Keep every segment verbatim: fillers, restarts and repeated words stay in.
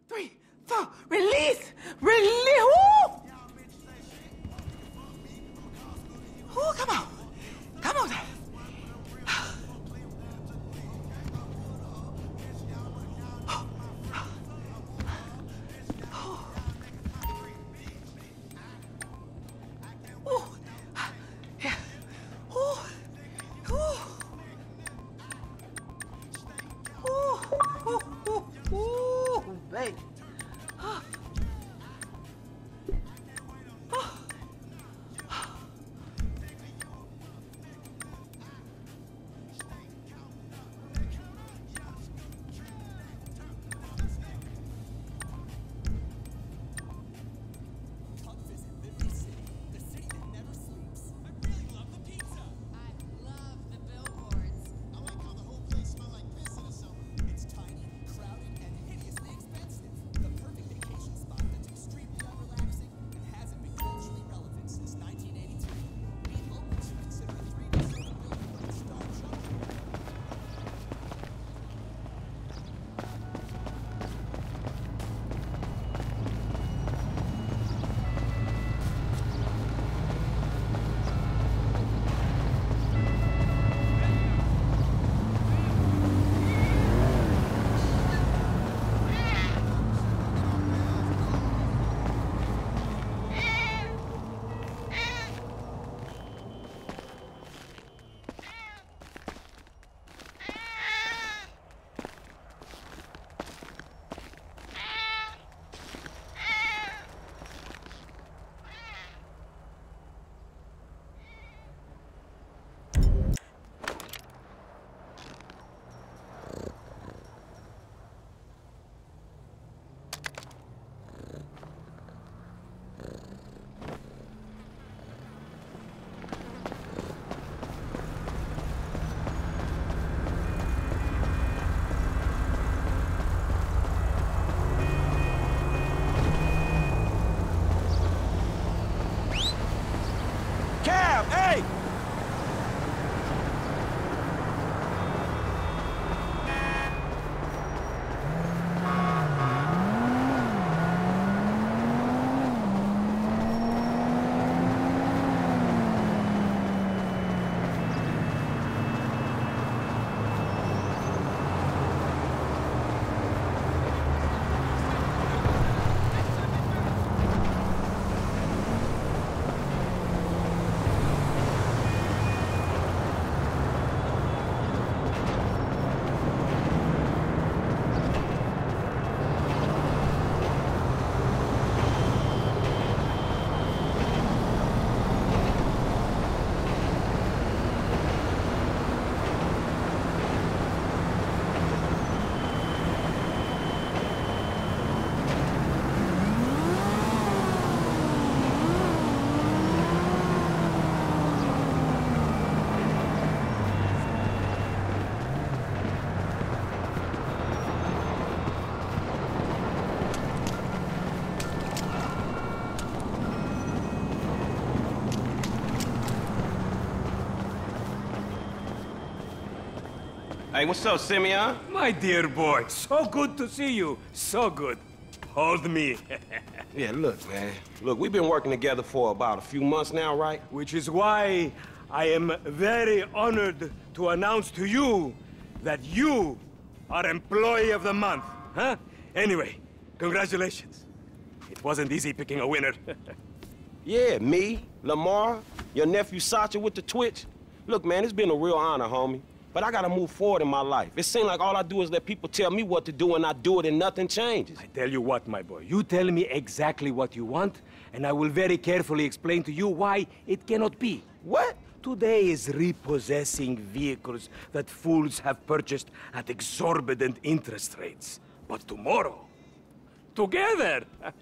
three, four, release! Release! Woo! Woo, come on. Come on. Hey, what's up, Simeon? My dear boy, so good to see you. So good. Hold me. Yeah, look, man. Look, we've been working together for about a few months now, right? Which is why I am very honored to announce to you that you are Employee of the Month, huh? Anyway, congratulations. It wasn't easy picking a winner. Yeah, me, Lamar, your nephew Sacha with the Twitch. Look, man, it's been a real honor, homie. But I gotta move forward in my life. It seems like all I do is let people tell me what to do and I do it and nothing changes. I tell you what, my boy. You tell me exactly what you want, and I will very carefully explain to you why it cannot be. What? Today is repossessing vehicles that fools have purchased at exorbitant interest rates. But tomorrow, together,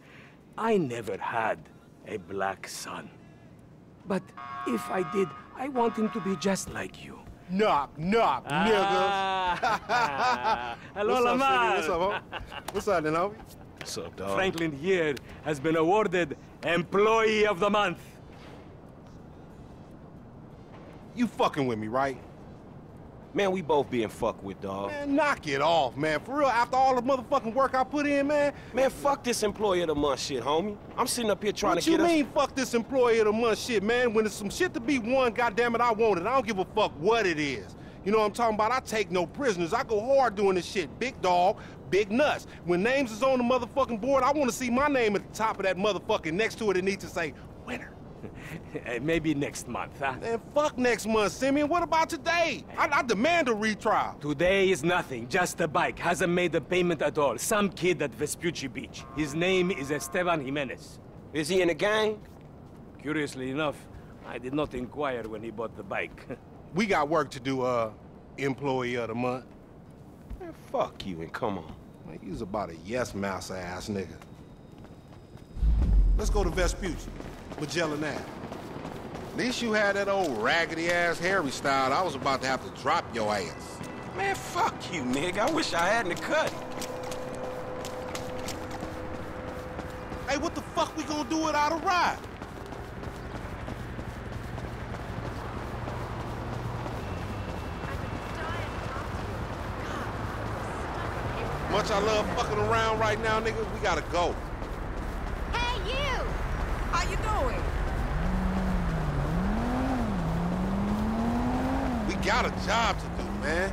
I never had a black son. But if I did, I want him to be just like you. Knock, knock, Ah. Hello, What's Lamar. up, What's up, homie? What's up, then, homie? What's up, dog? Franklin here has been awarded Employee of the Month. You fucking with me, right? Man, we both being fucked with, dog. Man, knock it off, man. For real, after all the motherfucking work I put in, man. Man, fuck this employee of the month shit, homie. I'm sitting up here trying What to you get us... mean, fuck this employee of the month shit, man? When there's some shit to be won, goddammit, I want it. I don't give a fuck what it is. You know what I'm talking about? I take no prisoners. I go hard doing this shit. Big dog, big nuts. When names is on the motherfucking board, I want to see my name at the top of that motherfucking next to it. It needs to say, winner. Maybe next month, huh? Man, fuck next month, Simeon. What about today? I, I demand a retrial. Today is nothing, just a bike. Hasn't made a payment at all. Some kid at Vespucci Beach. His name is Esteban Jimenez. Is he in the gang? Curiously enough, I did not inquire when he bought the bike. We got work to do, uh, employee of the month. Man, fuck you and come on. Man, you's about a yes-mouse ass nigga. Let's go to Vespucci, Magellan Ave. At least you had that old raggedy-ass Harry style. I was about to have to drop your ass. Man, fuck you, nigga. I wish I hadn't cut. Hey, what the fuck we gonna do without a ride? Much I love fucking around right now, nigga, we gotta go. Hey, you! How you doing? We got a job to do, man.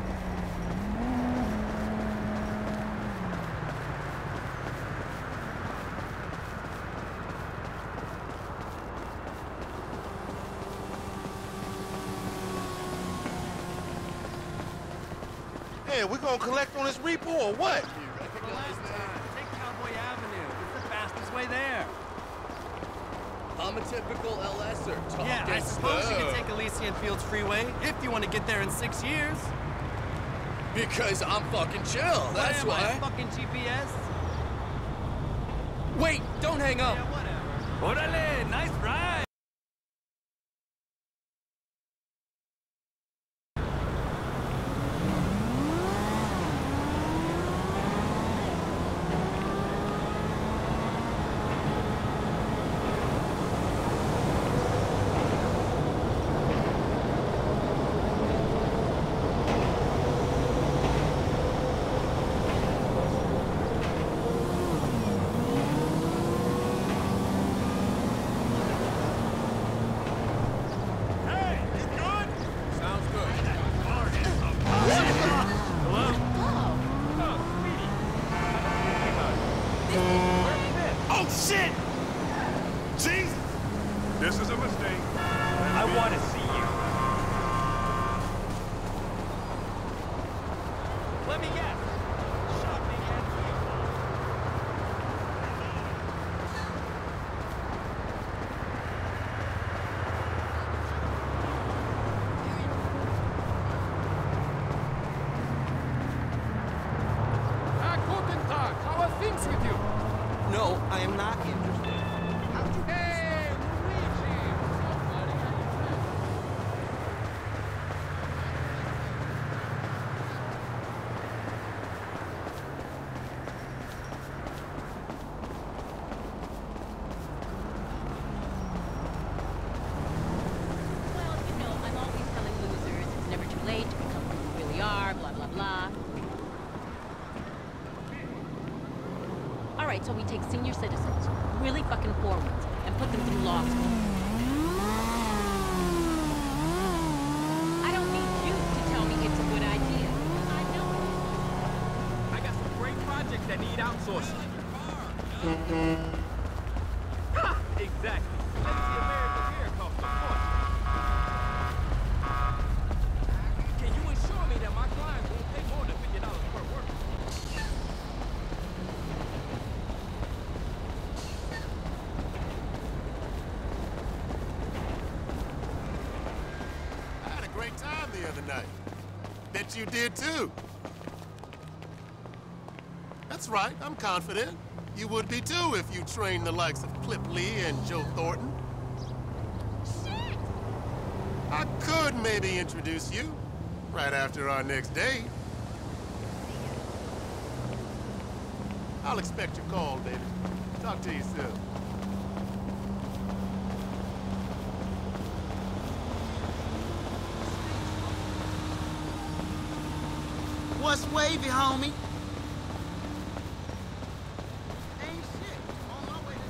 Hey, we gonna collect on this repo or what? Take Cowboy Avenue. It's the fastest way there. I'm a typical L S-er. Yeah, I suppose you can take Elysian Fields Freeway if you want to get there in six years. Because I'm fucking chill, that's what am why. I, fucking G P S? Wait, don't hang up. Yeah, whatever. Orale, nice ride. This is a mistake. I want to see you. Let me guess. Shopping at Ah, guten Tag. How are things with you? No, I am not interested. Hey, Luigi! Somebody had your friend. Well, you know, I'm always telling losers it's never too late to become who you really are, blah, blah, blah. All right, so we take senior citizens, really fucking poor ones, and put them through law school. I don't need you to tell me it's a good idea. I know it. I got some great projects that need outsourcing. Ha! Exactly. Let me see American beer cost a fortune. Can you assure me that my clients won't pay more than fifty dollars per worker? I had a great time the other night. Bet you did too. That's right, I'm confident. You would be too if you trained the likes of Clip Lee and Joe Thornton. Shit! I could maybe introduce you right after our next date. I'll expect your call, baby. Talk to you soon. What's wavy, homie? Ain't shit. On my way to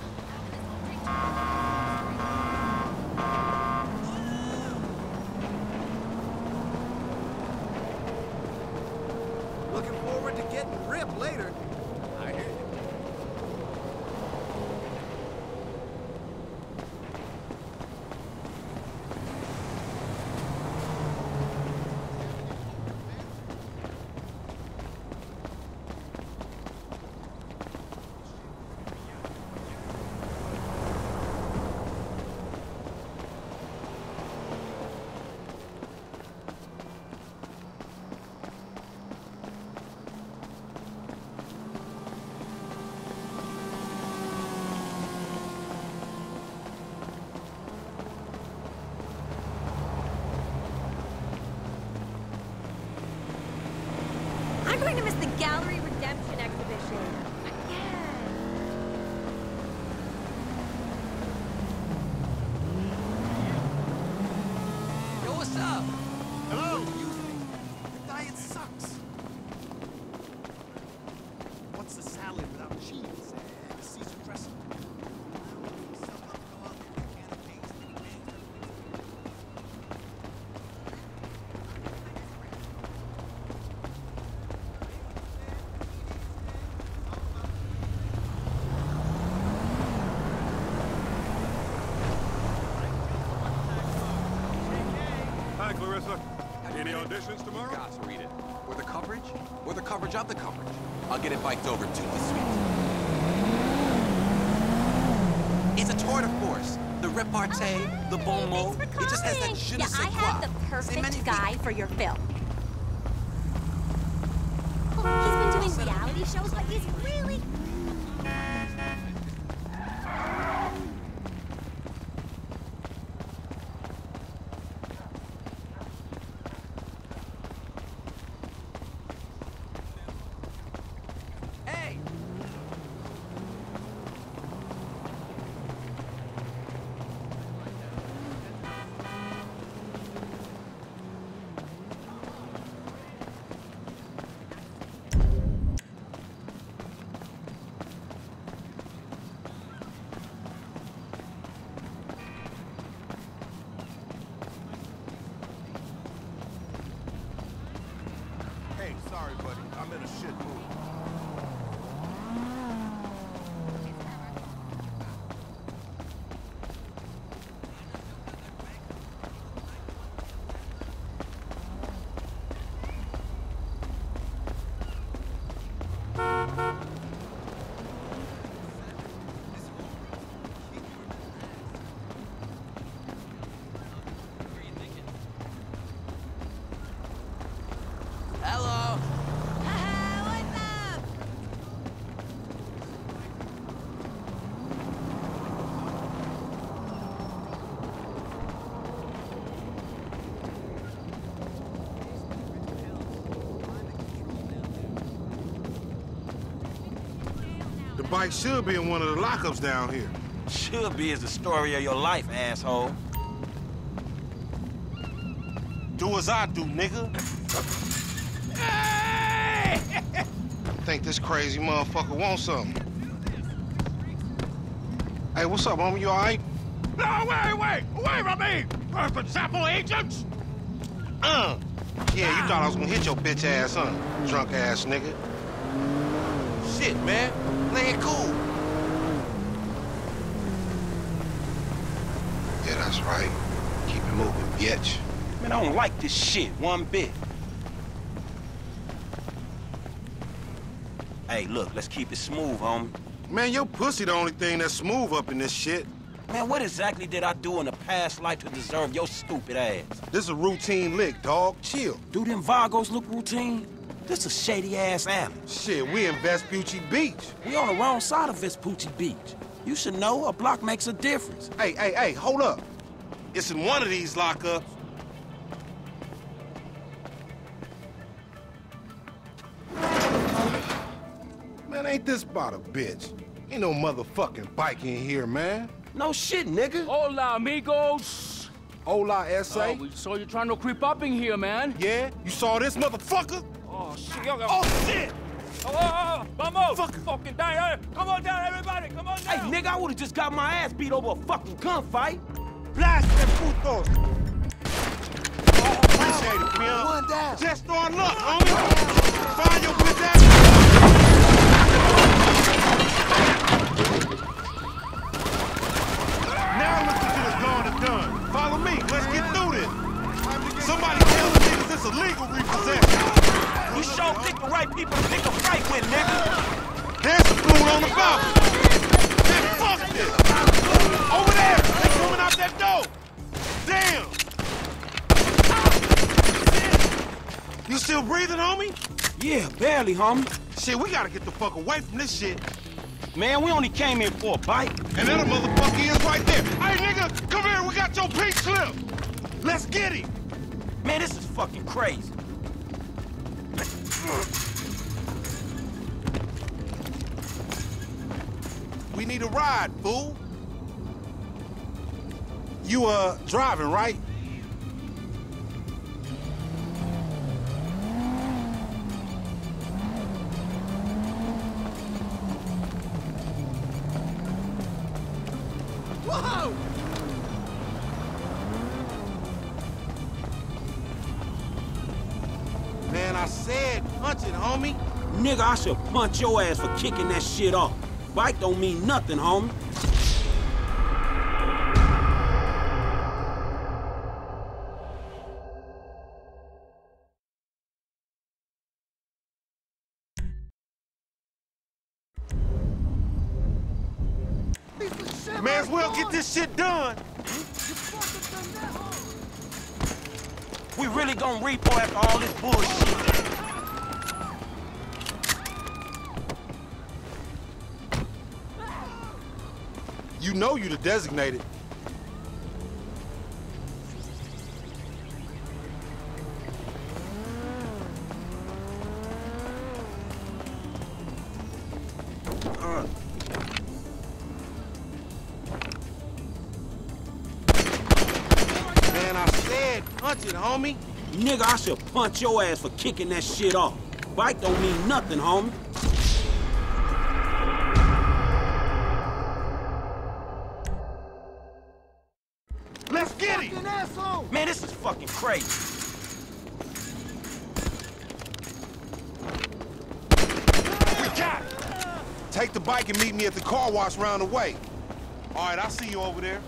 the... Looking forward to getting ripped later. I hear you. I'm going to miss the Gallery Redemption exhibition. Again. Yo, what's up? Hello? What do you think? The diet sucks. What's the salad without cheese? And the Caesar dressing? Hi, Clarissa. Any auditions tomorrow? Gosh, read it. Or the coverage? Or the coverage of the coverage. I'll get it biked over to the suite. It's a tour de force. The repartee, Oh, the bon mot. thanks for It just has that coming. je ne Yeah, sais I quoi. have the C'est perfect magnifique. guy for your film. Well, he's been doing reality shows, but he's really... Hey! Hey, sorry, buddy. I'm in a shit mood. Hello! The bike should be in one of the lockups down here. Should be is the story of your life, asshole. Do as I do, nigga. Think this crazy motherfucker wants something. Hey, what's up, homie? You all right? No, wait, wait! Away from me! Perfect sample agents! Uh. Yeah, you thought I was gonna hit your bitch ass, huh? Drunk ass nigga. Shit, man. Play it cool. Yeah, that's right. Keep it moving, bitch. Man, I don't like this shit one bit. Hey, look, let's keep it smooth, homie. Man, your pussy the only thing that's smooth up in this shit. Man, what exactly did I do in a past life to deserve your stupid ass? This a routine lick, dog. Chill. Do them Vagos look routine? This a shady-ass alley. Shit, we in Vespucci Beach. We on the wrong side of Vespucci Beach. You should know a block makes a difference. Hey, hey, hey, hold up. It's in one of these lockups. Man, ain't this about a bitch? Ain't no motherfucking bike in here, man. No shit, nigga. Hola, amigos. Hola, S A. Oh, we saw you trying to creep up in here, man. Yeah? You saw this motherfucker? Oh, shit, y'all got... Oh, shit! Oh, oh, oh, vamos! Fuck. Fucking down. Come on down, everybody! Come on down! Hey, nigga, I would've just got my ass beat over a fucking gunfight. Blast them putos! Oh, appreciate it, man. One down. Just start luck, homie. Find your bitch ass. Now look at this gone and done. Follow me. Let's get through this. Somebody tell the niggas this illegal repossession. You sure pick the right people to pick a fight with, nigga. There's a fool on the balcony. Man, fuck this. Over there. They coming out that door. Damn. You still breathing, homie? Yeah, barely, homie. Shit, we gotta get the fuck away from this shit. Man, we only came here for a bite. And that motherfucker is right there. Hey, nigga, come here. We got your pink slip. Let's get him. Man, this is fucking crazy. We need a ride, fool. You, uh, driving, right? Whoa! Man, I said punch it, homie. Nigga, I should punch your ass for kicking that shit off. Bike don't mean nothing, homie. May as well get this shit done. We really gonna repo after all this bullshit. You know you the designated. Uh. Man, I said punch it, homie. Nigga, I should punch your ass for kicking that shit off. Bike don't mean nothing, homie. Let's get him! Man, this is fucking crazy. We got it! Take the bike and meet me at the car wash round the way. All right, I'll see you over there.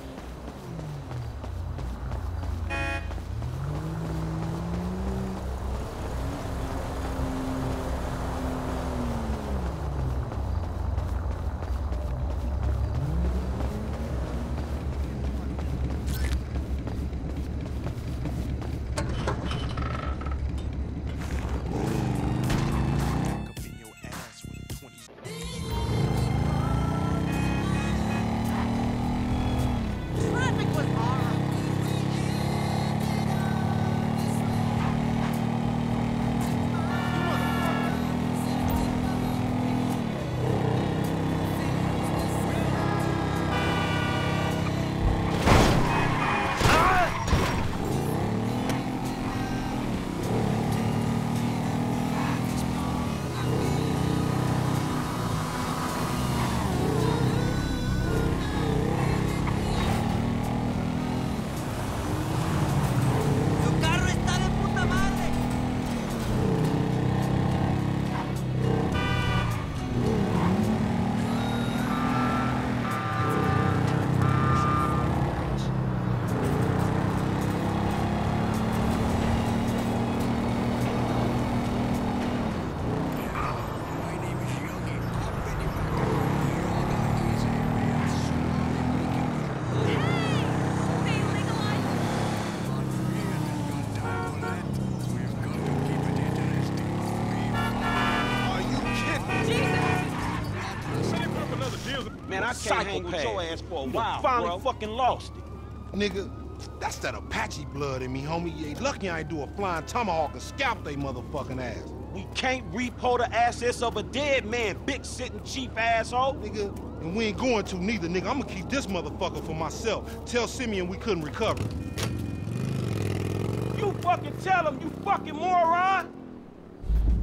Man, I can't hang with your ass for a while, finally bro. Fucking lost it. Nigga, that's that Apache blood in me, homie. You ain't lucky I ain't do a flying tomahawk and scalp they motherfucking ass. We can't repo the assets of a dead man, big sitting cheap asshole. Nigga, and we ain't going to neither, nigga. I'm gonna keep this motherfucker for myself. Tell Simeon we couldn't recover. You fucking tell him, you fucking moron!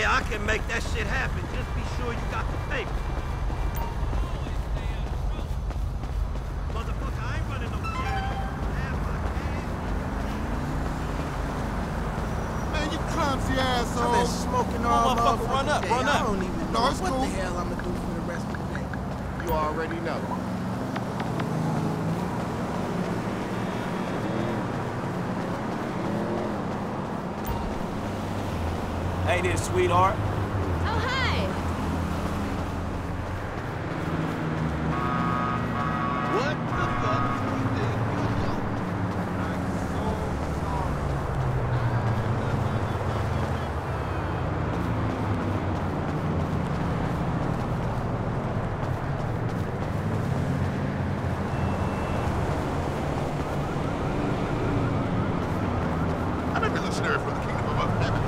Yeah, I can make that shit happen. Just be sure you got the paper. Motherfucker, I ain't running no charity. Man, you clumsy asshole. I've been smoking all Motherfucker, run up, day. run up. I don't even know No, it's what cool. the hell I'm gonna do for the rest of the day. You already know. Hey there, sweetheart. Oh, hi. What the fuck do you think you're doing? I'm so sorry. I'm a revolutionary for the kingdom of heaven.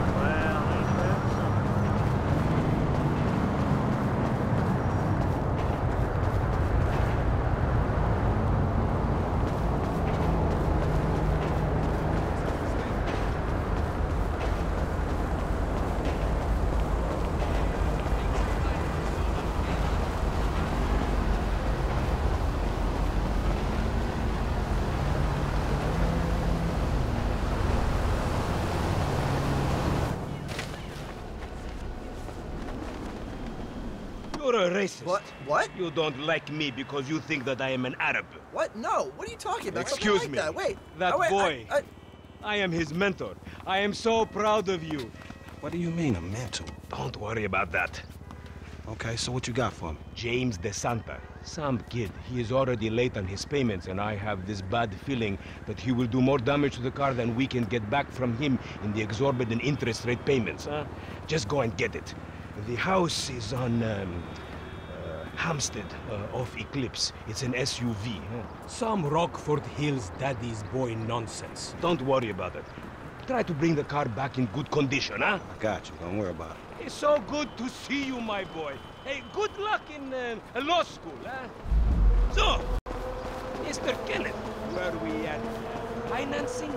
You're a racist. What? What? You don't like me because you think that I am an Arab. What? No. What are you talking about? Something Excuse like me. That. Wait. That Oh, wait, boy. I, I... I am his mentor. I am so proud of you. What do you mean, a mentor? Don't worry about that. Okay, so what you got for me? James DeSanta. Some kid. He is already late on his payments, and I have this bad feeling that he will do more damage to the car than we can get back from him in the exorbitant interest rate payments, huh? Just go and get it. The house is on, um, uh, Hampstead, uh, off Eclipse. It's an S U V. Huh? Some Rockford Hills daddy's boy nonsense. Don't worry about it. Try to bring the car back in good condition, huh? I got you. Don't worry about it. It's so good to see you, my boy. Hey, good luck in uh, law school, huh? So, Mister Kenneth, where are we at? Financing?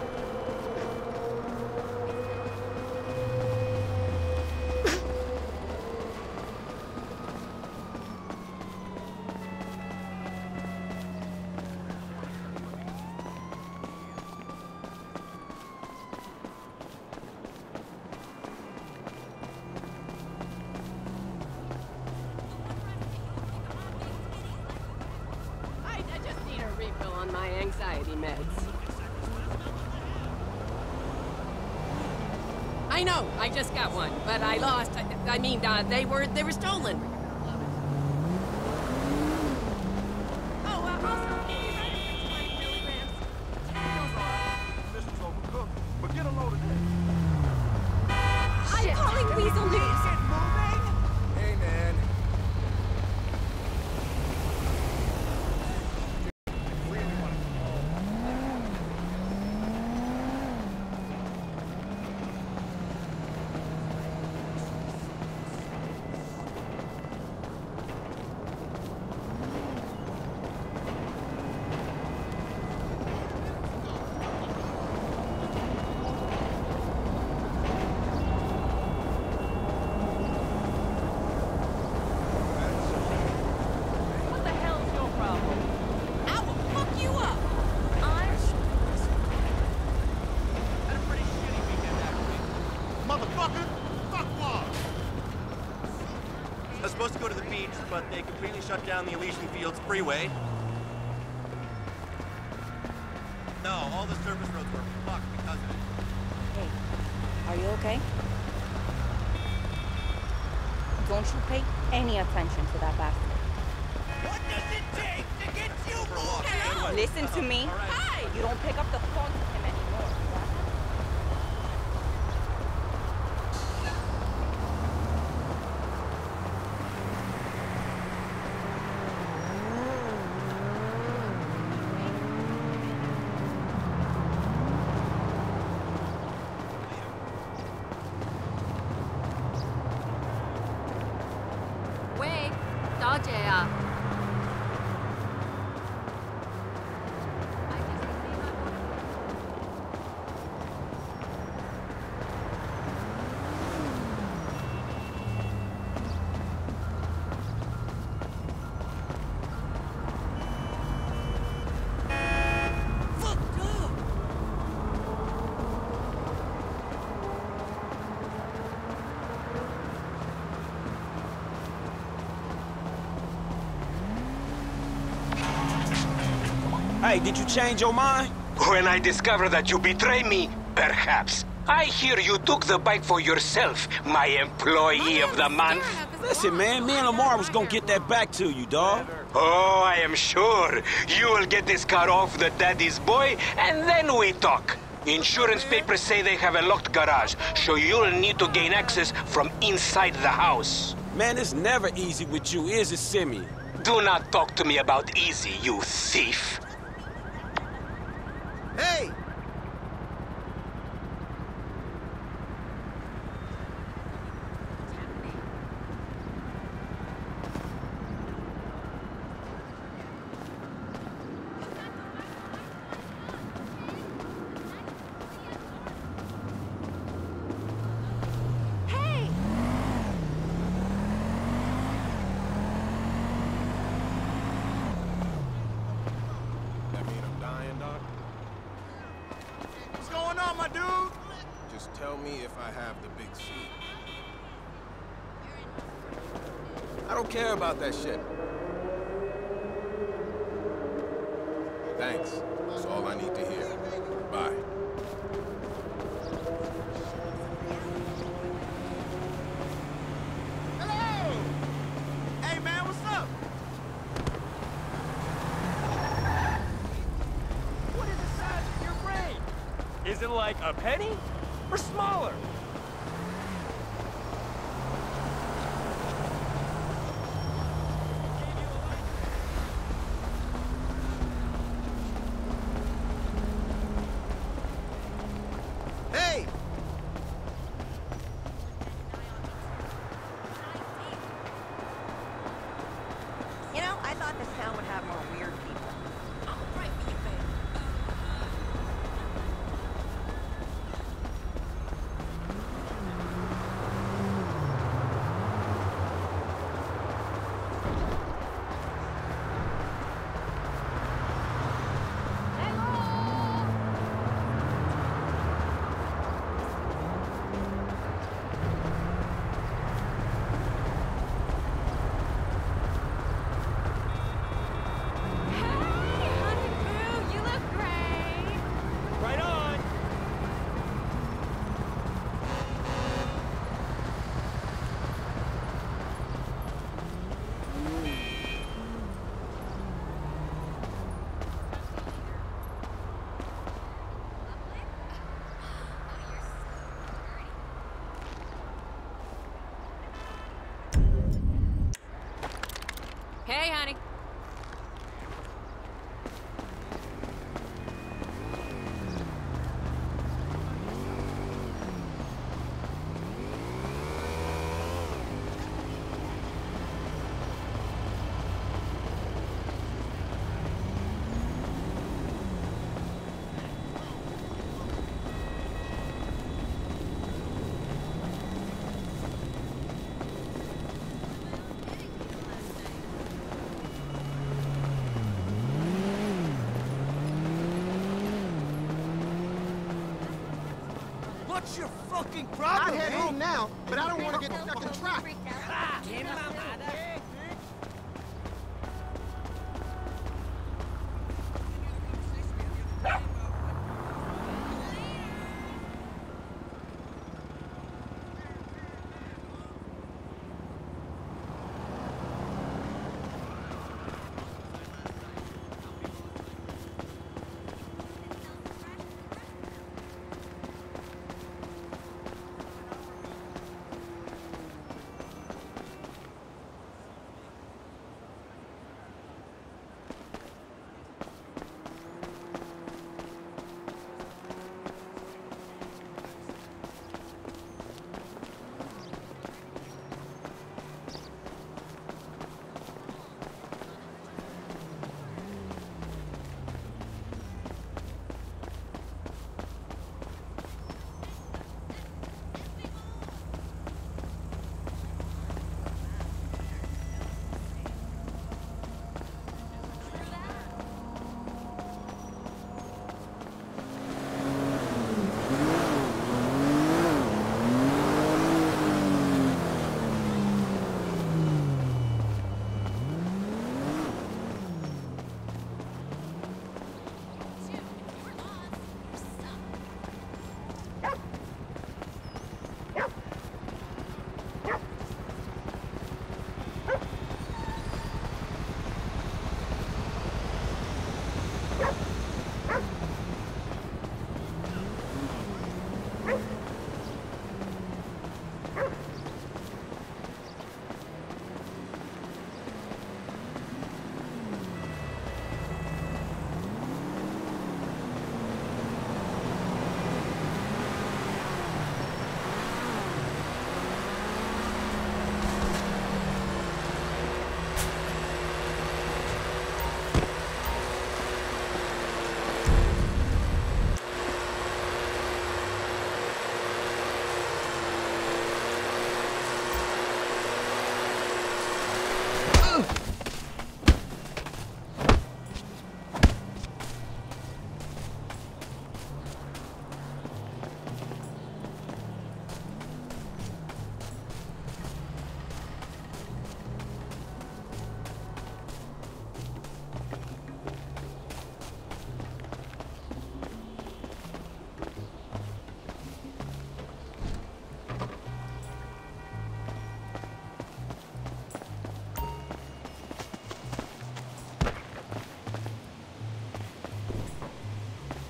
I, I just need a refill on my anxiety meds. I know, I just got one, but I lost. I, I mean, uh, they were they were stolen. Oh, uh, also, can you write it for twenty milligrams? This is overcooked, but get a load of this. I'm calling Weasel News. Hey, man. What the hell's your problem? I will fuck you up. I'm... Had a pretty shitty weekend, actually. Motherfucker! Fuck off! I was supposed to go to the beach, but they completely shut down the Elysian Fields freeway. No, all the service roads were fucked because of it. Hey, are you okay? Don't you pay any attention to that bastard. What does it take to get you moving? Hello? Listen to me. Hi! You don't pick up the phone to him anymore. Wait, Dodger. Hey, did you change your mind? When I discover that you betray me, perhaps. I hear you took the bike for yourself, my employee of the month. Listen, man, me and Lamar was gonna get that back to you, dawg. Oh, I am sure. You will get this car off the daddy's boy, and then we talk. Insurance papers say they have a locked garage, so you'll need to gain access from inside the house. Man, it's never easy with you, is it, Simeon? Do not talk to me about easy, you thief. Hey! Tell me if I have the big C. I don't care about that shit. Thanks. That's all I need to hear. Bye. Hello! Hey, man, what's up? What is the size of your brain? Is it like a penny? Or smaller? Hey! You know, I thought this town would have more weird people. I'm right for you, babe. Hey, honey. What's your fucking problem, I'd head man? home now, but I don't want to get stuck in traffic.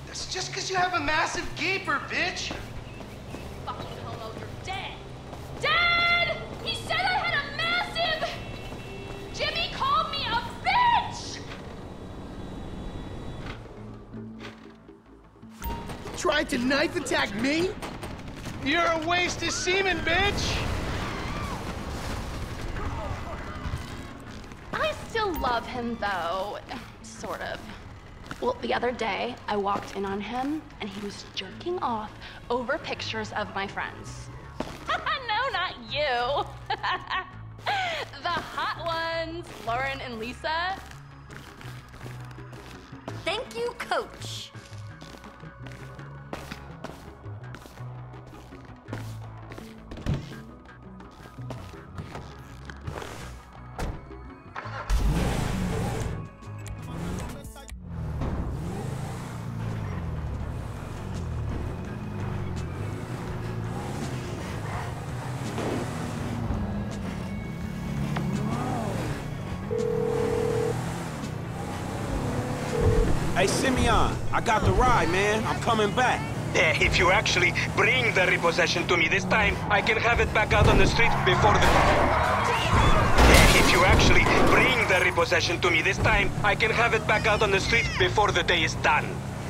That's just because you have a massive gaper, bitch. Fucking homo, you're dead. Dad! He said I had a massive... Jimmy called me a bitch! Tried to knife attack me? You're a waste of semen, bitch! I still love him, though. Sort of. Well, the other day, I walked in on him, and he was jerking off over pictures of my friends. No, not you. The hot ones, Lauren and Lisa. Thank you, Coach. Hey, Simeon, I got the ride, man. I'm coming back. Yeah, if you actually bring the repossession to me this time, I can have it back out on the street before the... Yeah, if you actually bring the repossession to me this time, I can have it back out on the street before the day is done.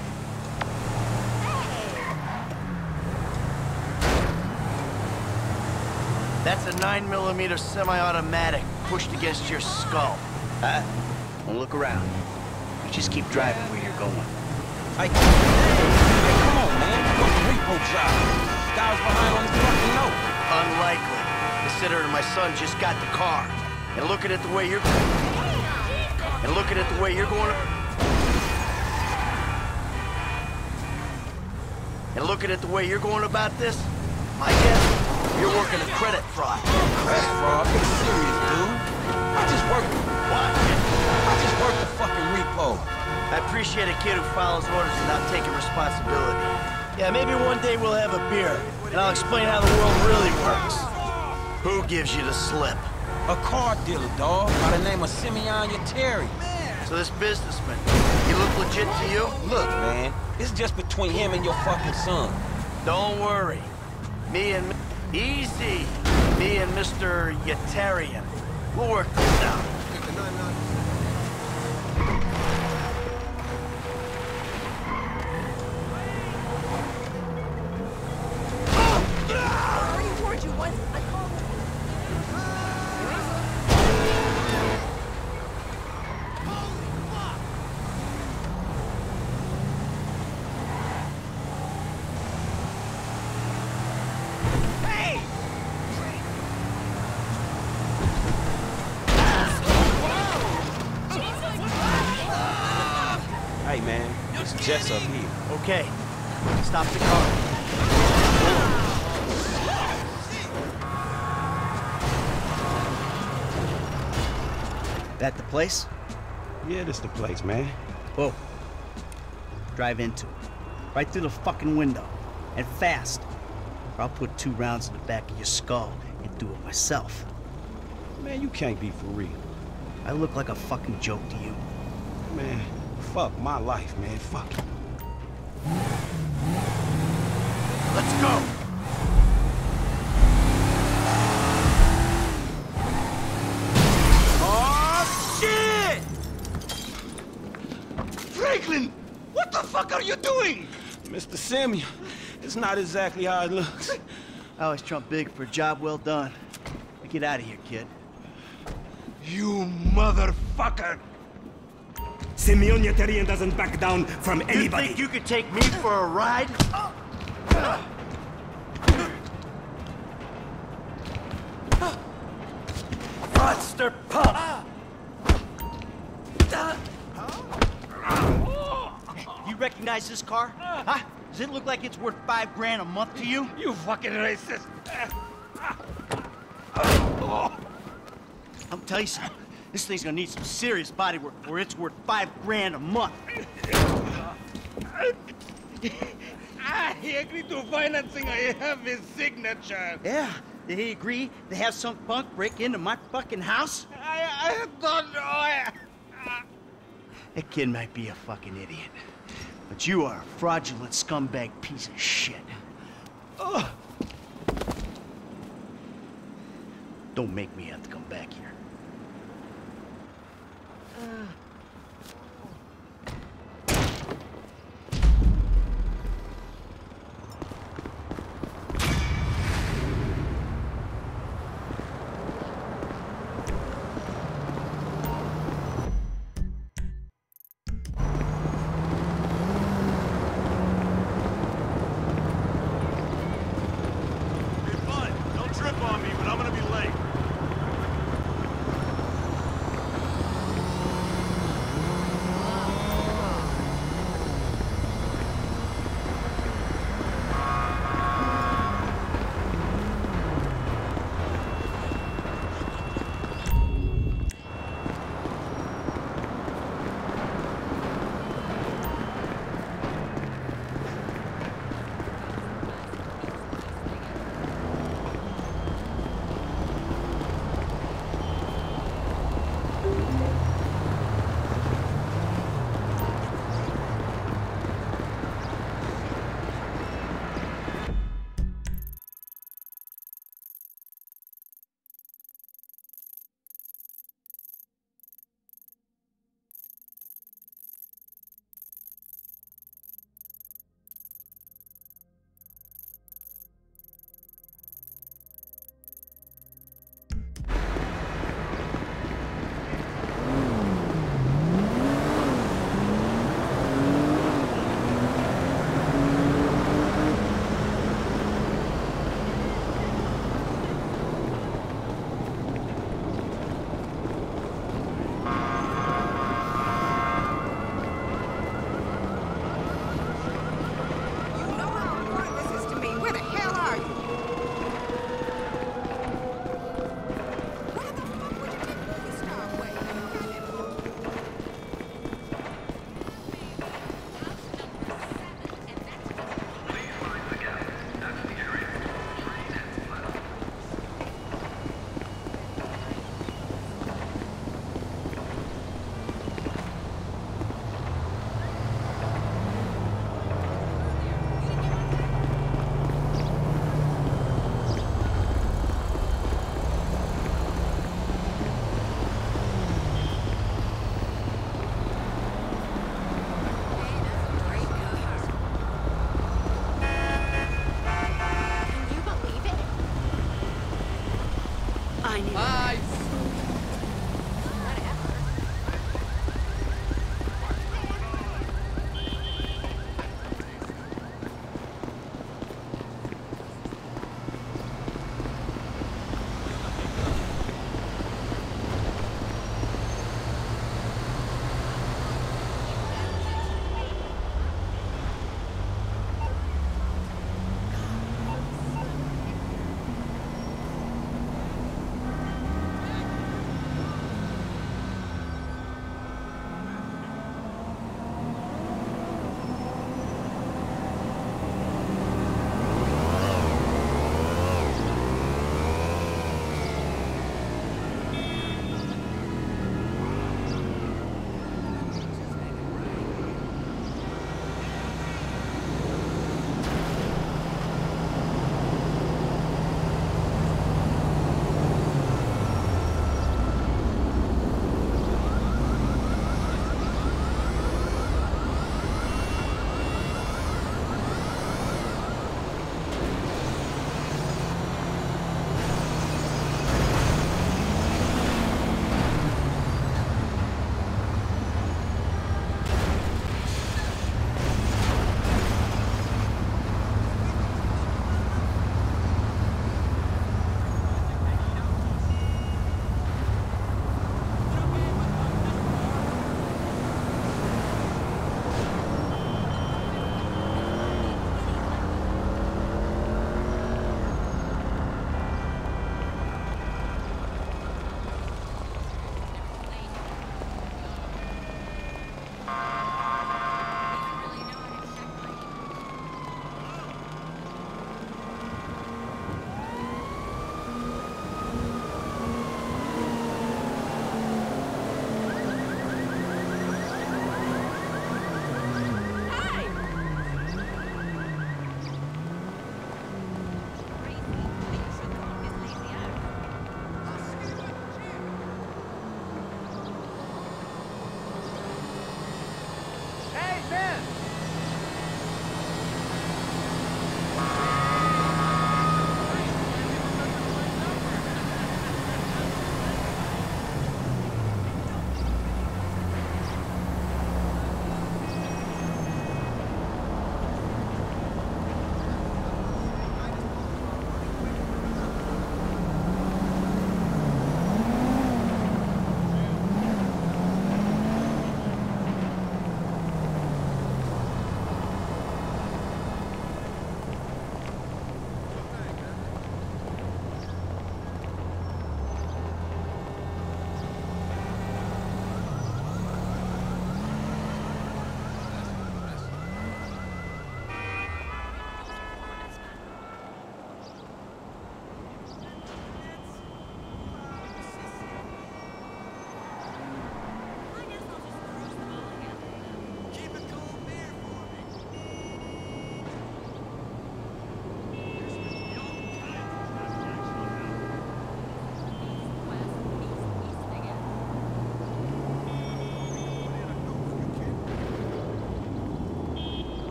That's a nine millimeter semi-automatic pushed against your skull. Huh? Don't look around. You just keep driving where you're going. Hey, hey, come on, man. Fucking repo job. Guy was behind on his fucking note. Unlikely, considering my son just got the car. And looking at the way you're... And looking at the way you're going... And looking at the way you're going about this, my guess, you're working a credit fraud. Credit fraud? Get serious, dude. I just worked... What? I just worked the fucking repo. I appreciate a kid who follows orders without taking responsibility. Yeah, maybe one day we'll have a beer, and I'll explain how the world really works. Who gives you the slip? A car dealer, dawg, by the name of Simeon Yeteri. So this businessman, he look legit to you? Look, man, it's just between him and your fucking son. Don't worry. Me and... Easy. Me and Mister Yetarian. We'll work this out. I already warned you once. I called Hey, man, it's Jess up here. Okay. Stop the car. That the place? Yeah, this the place, man. Whoa. Drive into it. Right through the fucking window. And fast. Or I'll put two rounds in the back of your skull and do it myself. Man, you can't be for real. I look like a fucking joke to you. Man, fuck my life, man. Fuck it. Let's go! Oh, shit! Franklin! What the fuck are you doing? Mister Simeon, it's not exactly how it looks. I always trump big for a job well done. Now get out of here, kid. You motherfucker! Simeon Yetarian doesn't back down from anybody. You think you could take me for a ride? Fraudster punk! You recognize this car? Huh? Does it look like it's worth five grand a month to you? You fucking racist! I'll tell you something. This thing's gonna need some serious body work or it's worth five grand a month. Ah, he agreed to financing. I have his signature. Yeah, did he agree to have some punk break into my fucking house? I, I don't know. I... That kid might be a fucking idiot, but Because you are a fraudulent scumbag piece of shit. Ugh. Don't make me have to come back here.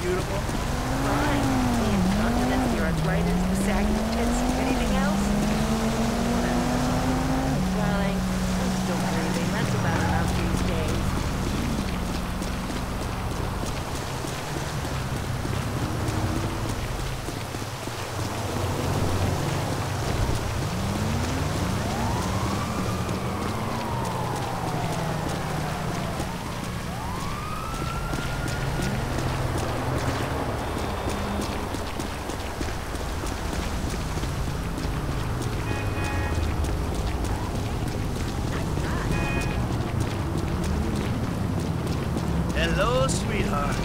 beautiful? Fine. The incontinence, the arthritis, the sagging tits, anything else? Whatever. Darling, I'm still breathing. That's about enough these days. Hello, sweetheart.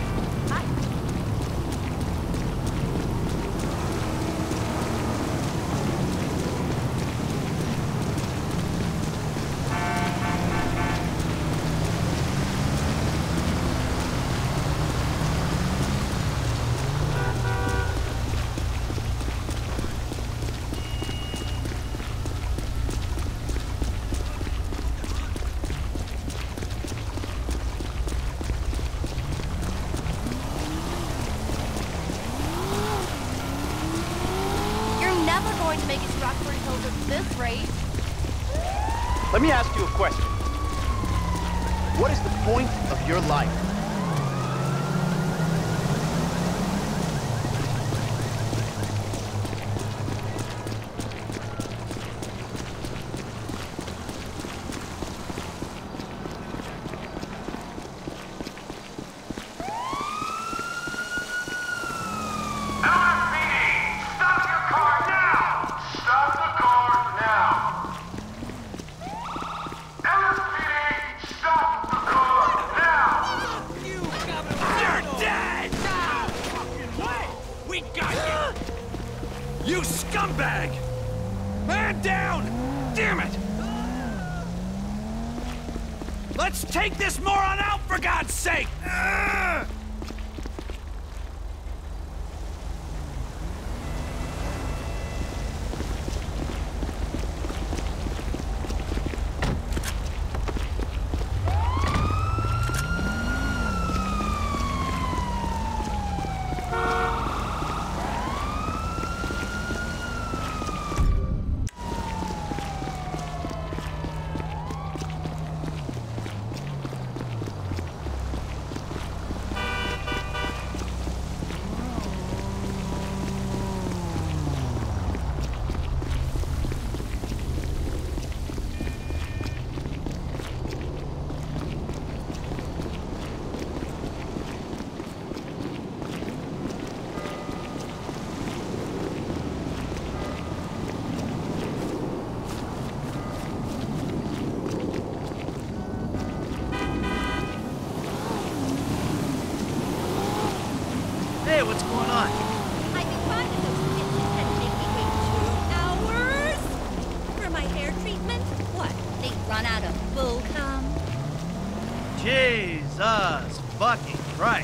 Going to make it to Rockford Hills at this rate. Let me ask you a question. What is the point of your life? You scumbag! Man down! Damn it! Let's take this moron out, for God's sake! Ugh! Hey, what's going on? I've been finding those bitches that make me wait two hours for my hair treatment. What? They run out of bull cum? Jesus fucking Christ.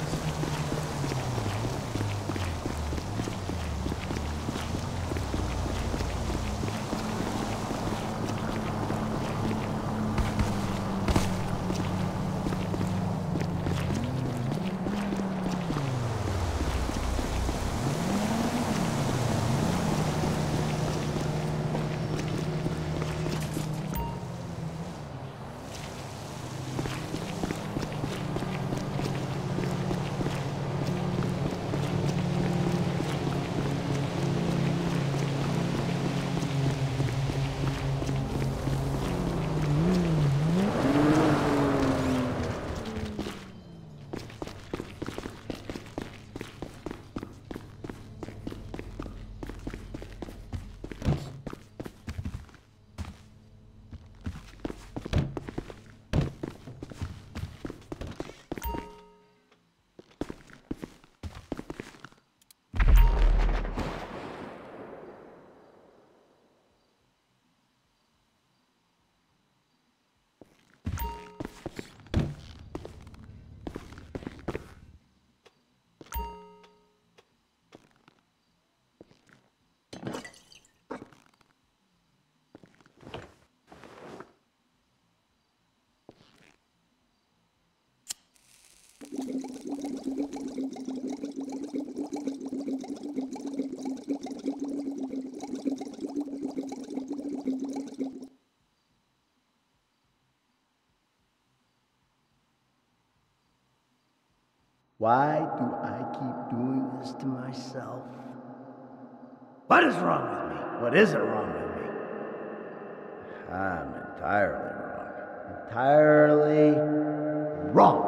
Why do I keep doing this to myself? What is wrong with me? What isn't wrong with me? I'm entirely wrong. Entirely wrong.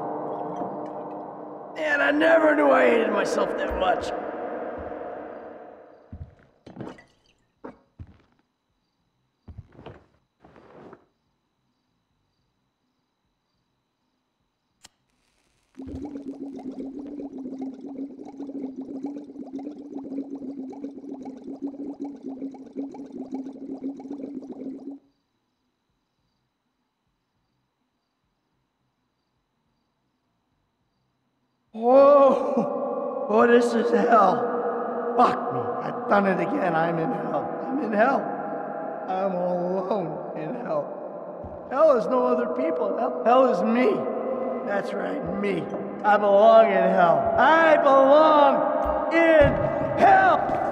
Man, I never knew I hated myself that much. Oh, oh, this is hell. Fuck me. I've done it again. I'm in hell. I'm in hell. I'm all alone in hell. Hell is no other people. Hell, hell is me. That's right, me. I belong in hell. I belong in hell.